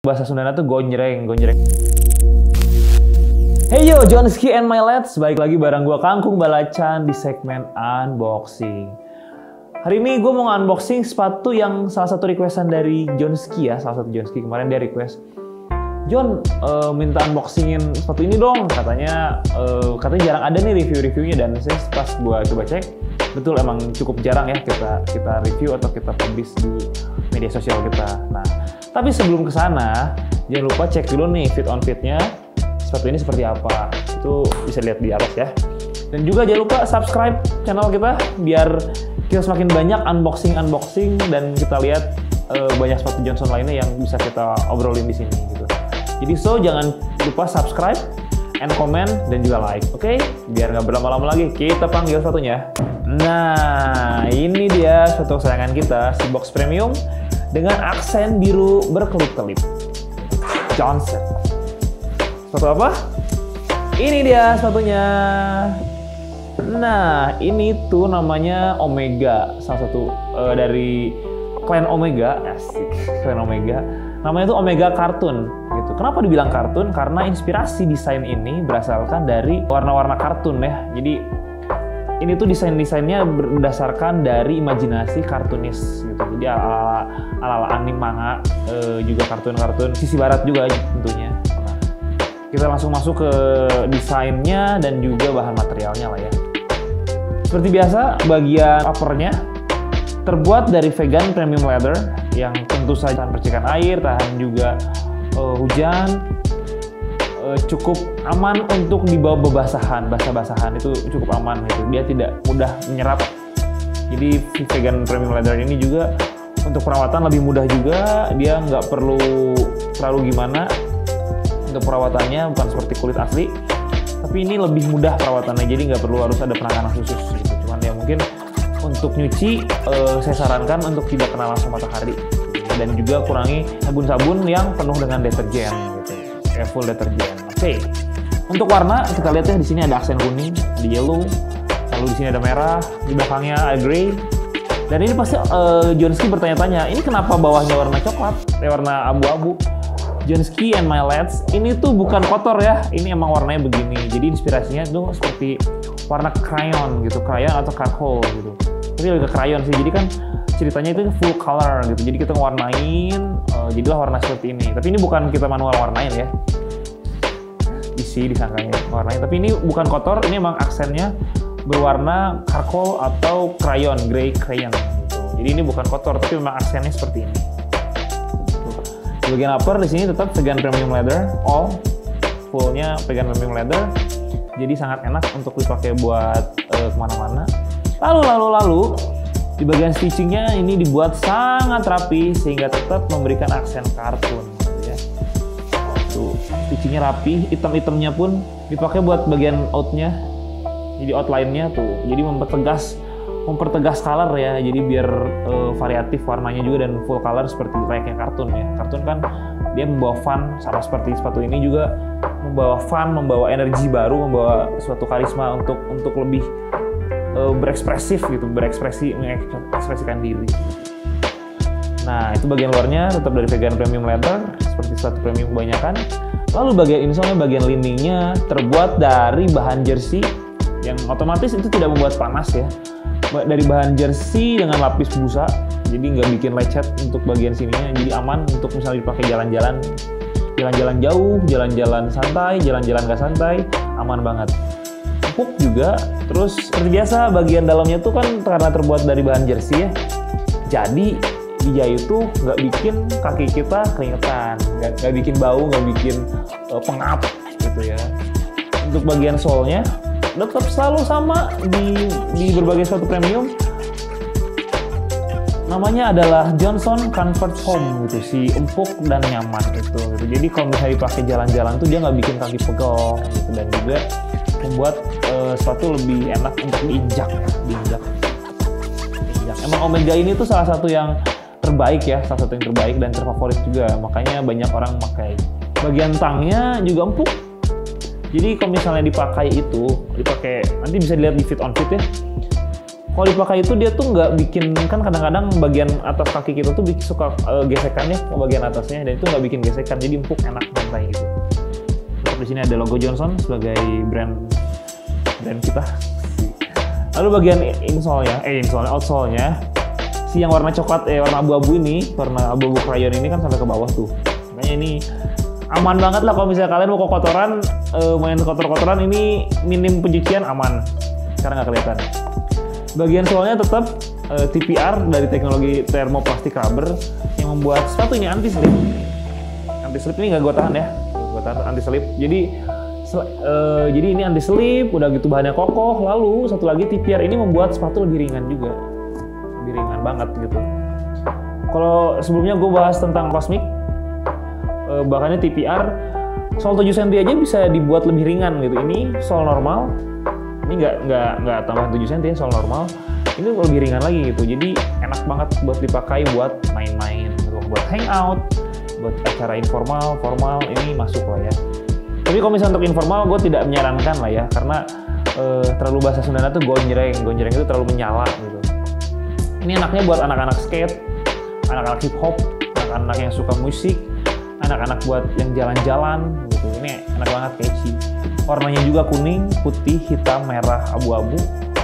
Bahasa Sundana tuh gonjreng. Hey yo, Johnski and my lads, balik lagi bareng gue Kangkung Balacan di segmen unboxing. Hari ini gue mau unboxing sepatu yang salah satu requestan dari Johnski ya, salah satu Johnski kemarin dia request, John minta unboxingin sepatu ini dong, katanya jarang ada nih review-reviewnya, dan saya pas gue coba cek, betul emang cukup jarang ya kita review atau kita publish di media sosial kita. Nah, tapi sebelum ke sana, jangan lupa cek dulu nih fit on fitnya sepatu ini seperti apa. Itu bisa lihat di atas ya. Dan juga jangan lupa subscribe channel kita biar kita semakin banyak unboxing dan kita lihat banyak sepatu Johnson lainnya yang bisa kita obrolin di sini gitu. Jadi jangan lupa subscribe and comment dan juga like, oke? Biar nggak berlama-lama lagi, kita panggil sepatunya. Nah, ini dia sepatu kesayangan kita, si box premium dengan aksen biru berkelip-kelip. Johnson. Sepatu apa? Ini dia sepatunya. Nah, ini tuh namanya Omega, salah satu dari klien Omega, asik, klien Omega. Namanya tuh Omega Cartoon gitu. Kenapa dibilang kartun? Karena inspirasi desain ini berasalkan dari warna-warna kartun ya. Jadi ini tuh desainnya berdasarkan dari imajinasi kartunis gitu. Jadi ala anime manga, juga kartun-kartun sisi barat juga tentunya. Nah, kita langsung masuk ke desainnya dan juga bahan materialnya lah ya. Seperti biasa, bagian uppernya terbuat dari vegan premium leather yang tentu saja tahan percikan air, tahan juga hujan, cukup aman untuk dibawa basah-basahan itu cukup aman gitu. Dia tidak mudah menyerap. Jadi vegan premium leather ini juga untuk perawatan lebih mudah juga. Dia nggak perlu terlalu gimana untuk perawatannya, bukan seperti kulit asli. Tapi ini lebih mudah perawatannya, jadi nggak perlu harus ada penanganan khusus gitu. Cuman ya mungkin untuk nyuci, saya sarankan untuk tidak kena langsung matahari gitu. Dan juga kurangi sabun-sabun yang penuh dengan deterjen gitu, kayak full deterjen. Oke. Untuk warna kita lihat ya, di sini ada aksen kuning, di yellow, lalu di sini ada merah, di belakangnya ada grey. Dan ini pasti Johnski bertanya-tanya, ini kenapa bawahnya warna coklat, warna abu-abu? Johnski and my lads, ini tuh bukan kotor ya, ini emang warnanya begini. Jadi inspirasinya tuh seperti warna crayon gitu, crayon atau charcoal gitu. Tapi lebih ke crayon sih, jadi kan ceritanya itu full color gitu. Jadi kita ngewarnain, jadilah warna seperti ini. Tapi ini bukan kita manual warnain ya. Isi disangkanya warnain, tapi ini bukan kotor, ini emang aksennya berwarna charcoal atau crayon, grey crayon gitu. Jadi ini bukan kotor, tapi memang aksennya seperti ini. Di bagian upper di sini tetap vegan premium leather, all fullnya vegan premium leather. Jadi sangat enak untuk dipakai buat kemana-mana. Lalu di bagian stitchingnya ini dibuat sangat rapi sehingga tetap memberikan aksen kartun. Gitu ya. Tuh stitchingnya rapi, item-itemnya pun dipakai buat bagian outnya. Jadi outline-nya tuh, jadi mempertegas color ya, jadi biar variatif warnanya juga dan full color seperti layaknya kartun ya. Kartun kan dia membawa fun, sama seperti sepatu ini juga membawa fun, membawa energi baru, membawa suatu karisma untuk lebih berekspresif gitu, mengekspresikan diri. Nah, itu bagian luarnya tetap dari vegan premium leather seperti sepatu premium kebanyakan. Lalu bagian insole, bagian liningnya terbuat dari bahan jersey yang otomatis itu tidak membuat panas ya. Dari bahan jersey dengan lapis busa, jadi nggak bikin lecet untuk bagian sininya, jadi aman untuk misalnya dipakai jalan-jalan jauh, jalan-jalan santai, jalan-jalan nggak santai, aman banget. Empuk juga. Terus seperti biasa bagian dalamnya tuh kan karena terbuat dari bahan jersey ya, jadi dijahit tuh nggak bikin kaki kita keringetan, nggak bikin bau, nggak bikin pengap gitu ya. Untuk bagian sole-nya tetap selalu sama di berbagai sepatu premium. Namanya adalah Johnson Comfort Foam gitu, si empuk dan nyaman gitu. Jadi kalau misalnya dipakai jalan-jalan tuh dia nggak bikin kaki pegel gitu, dan juga membuat sepatu lebih enak untuk diinjak. Emang Omega ini tuh salah satu yang terbaik ya, salah satu yang terbaik dan terfavorit juga, makanya banyak orang memakai. Bagian tangnya juga empuk. Jadi kalau misalnya dipakai nanti bisa dilihat di fit on fit ya. Kalau dipakai itu dia tuh nggak bikin, kan kadang-kadang bagian atas kaki kita tuh suka gesekannya ke bagian atasnya, dan itu nggak bikin gesekan, jadi empuk, enak santai gitu. Terus di sini ada logo Johnson sebagai brand kita. Lalu bagian outsole-nya si yang warna coklat, warna abu-abu ini, warna abu-abu crayon ini kan sampai ke bawah tuh. Makanya ini aman banget lah kalau misalnya kalian mau kotoran, main kotor-kotoran, ini minim pencucian aman, karena nggak kelihatan. Bagian soalnya tetap TPR dari teknologi thermoplastic rubber yang membuat sepatu ini anti-slip. Anti-slip ini nggak gue tahan ya, gue tahan anti-slip. Jadi ini anti-slip, udah gitu bahannya kokoh. Lalu satu lagi TPR ini membuat sepatu lebih ringan juga, lebih ringan banget gitu. Kalau sebelumnya gue bahas tentang Cosmic, bahkannya TPR sol 7 cm aja bisa dibuat lebih ringan gitu. Ini sol normal, ini nggak tambahan 7 cm ya, sol normal. Ini lebih ringan lagi gitu. Jadi enak banget buat dipakai buat main-main, buat hangout, buat acara informal, formal, ini masuk lah ya. Tapi kalau misalnya untuk informal, gue tidak menyarankan lah ya, karena terlalu bahasa Sundana tuh gonjreng itu terlalu menyala gitu. Ini enaknya buat anak-anak skate, anak-anak hip hop, anak-anak yang suka musik, anak-anak buat yang jalan-jalan gitu. Ini enak banget, catchy. Warnanya juga kuning, putih, hitam, merah, abu-abu.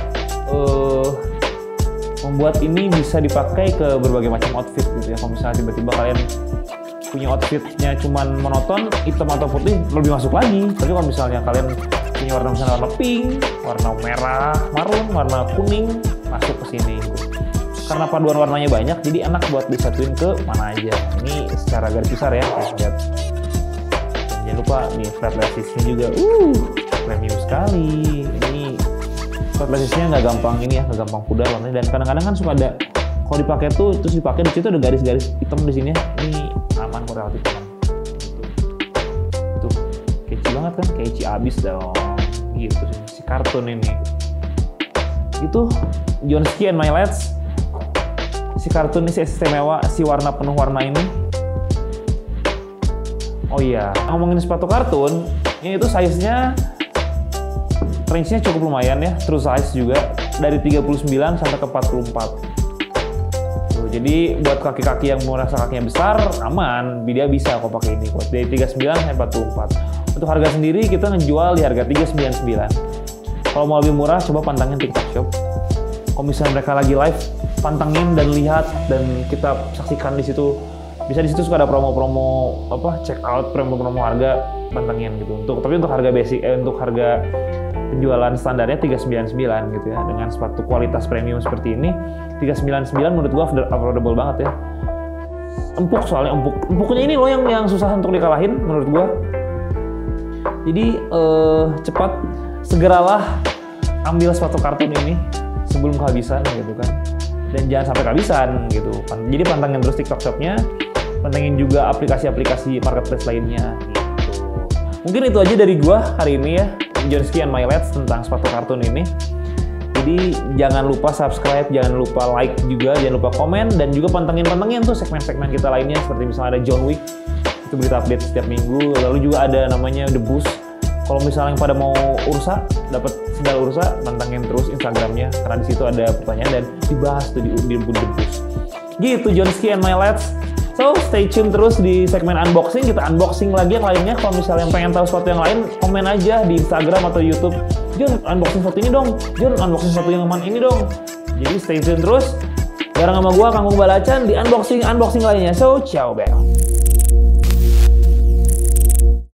Membuat ini bisa dipakai ke berbagai macam outfit gitu ya. Kalau misalnya tiba-tiba kalian punya outfitnya cuman monoton, hitam atau putih, lebih masuk lagi. Tapi kalau misalnya kalian punya warna, misalnya warna pink, warna merah, marun, warna kuning, masuk ke sini gitu. Karena paduan warnanya banyak, jadi enak buat disatuin ke mana aja. Ini secara garis besar ya, lihat. Jangan lupa nih flat laces-nya juga, premium sekali. Ini flat laces-nya nggak gampang ini ya, nggak gampang pudar warnanya. Dan kadang-kadang kan suka ada, kalau dipakai tuh, terus dipakai di situ ada garis-garis hitam di sini. Ini aman, kok relatif aman. Tuh, catchy banget kan, catchy abis dong. Gitu sih, si kartun ini. Itu Johnski and My Lads. Si kartun ini si istimewa, si warna penuh warna ini. Oh iya, ngomongin sepatu kartun, ini itu size-nya, range-nya cukup lumayan ya, true size juga, dari 39 sampai ke 44. Tuh, jadi buat kaki-kaki yang merasa kakinya besar, aman, dia bisa kok pakai ini. Dari 39 sampai 44. Untuk harga sendiri kita ngejual di harga 399. Kalau mau lebih murah, coba pantangin TikTok Shop. Kalau misalnya mereka lagi live, pantengin dan lihat, dan kita saksikan di situ. Bisa di situ suka ada promo-promo check out, promo-promo harga, pantengin gitu. Tapi untuk harga basic, untuk harga penjualan standarnya 399 gitu ya. Dengan sepatu kualitas premium seperti ini, 399 menurut gua affordable banget ya. Empuk, soalnya empuk. Empuknya ini loh yang susah untuk dikalahin menurut gua. Jadi cepat, segeralah ambil sepatu kartun ini sebelum kehabisan gitu kan. Dan jangan sampai kehabisan gitu. Jadi pantengin terus TikTok Shop-nya, pantengin juga aplikasi-aplikasi marketplace lainnya gitu. Mungkin itu aja dari gua hari ini ya, Johnski and My Lads tentang sepatu kartun ini. Jadi jangan lupa subscribe, jangan lupa like juga, jangan lupa komen, dan juga pantengin tuh segmen-segmen kita lainnya, seperti misalnya ada John Wick, itu berita update setiap minggu. Lalu juga ada namanya The Boost. Kalau misalnya yang pada mau Ursa, dapat sendal Ursa, pantengin terus Instagramnya, karena di situ ada pertanyaan dan dibahas tuh di The Boost. Gitu Johnski and My Lads. So, stay tune terus di segmen unboxing. Kita unboxing lagi yang lainnya. Kalau misalnya yang pengen tahu sesuatu yang lain, komen aja di Instagram atau YouTube. John, unboxing sesuatu ini dong. John, unboxing sesuatu yang mana ini dong. Jadi stay tune terus. Bareng sama gua, Kangkung Balacan, di unboxing lainnya. So, ciao, bye.